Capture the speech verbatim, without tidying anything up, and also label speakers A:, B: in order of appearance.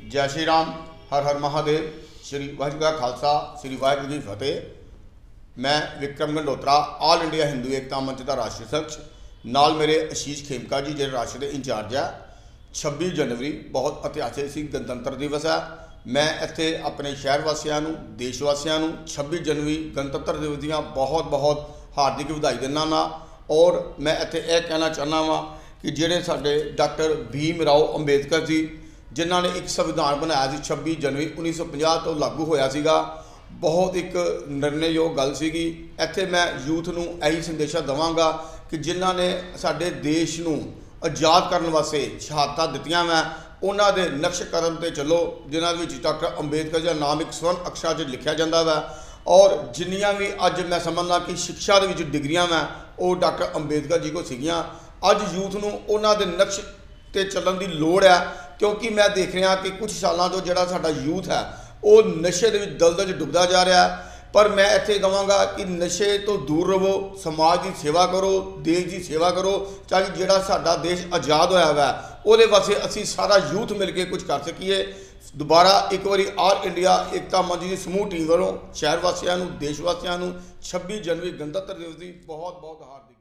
A: जय श्री राम, हर हर महादेव। श्री वाहिगुरू का खालसा, श्री वाहिगुरू की फतेह। मैं विक्रम गंडोत्रा ऑल इंडिया हिंदू एकता मंच का राष्ट्रीय अध्यक्ष, नाल मेरे आशीष खेमका जी जो राष्ट्र के इंचार्ज है। छब्बी जनवरी बहुत इतिहासिक गणतंत्र दिवस है। मैं इत्थे अपने शहर वासियों नूं, देश वासियों नूं छब्बी जनवरी गणतंत्र दिवस दी बहुत बहुत हार्दिक बधाई दिना ना। और मैं इत्थे यह कहना चाहना वा कि जिहड़े साडे डॉक्टर भीम राव अंबेडकर जी जिन्हों ने एक संविधान बनाया सी छब्बी जनवरी उन्नीस सौ पचास तो लागू होया सीगा, बहुत एक निर्णययोग गल सीगी। इत्थे मैं यूथ नूं यही संदेशा देवांगा कि जिन्हों ने साडे देश नूं आज़ाद करने वास्ते शहादतां दित्तियां मैं उन्हां दे नक्श कदम ते चलो, जिन्हां विच डॉक्टर अंबेडकर का नाम एक स्वर्ण अक्षरां च लिखिया जांदा वा। और जिन्नियां भी अज मैं समझदा कि शिक्षा दे विच डिग्रियां मैं वो डॉक्टर अंबेडकर जी को सीगियां। अज यूथ नूं उन्हां दे नक्श ते चलण दी लोड़ है, क्योंकि मैं देख रहा कि कुछ सालों तो जिहड़ा साडा यूथ है वो नशे दे विच दलदल डुबदा जा रहा है। पर मैं इत्थे कहांगा कि नशे तो दूर रहो, समाज की सेवा करो, देश की सेवा करो, ताकि जिहड़ा साडा देश आज़ाद होया हुआ है उहदे वास्ते असीं सारा यूथ मिल के कुछ कर सकीए। दोबारा एक बारी ऑल इंडिया एकता मंच की समूह टीम वालों शहर वासियों, देश वासियों छब्बी जनवरी गणतंत्र दिवस की बहुत बहुत हार्दिक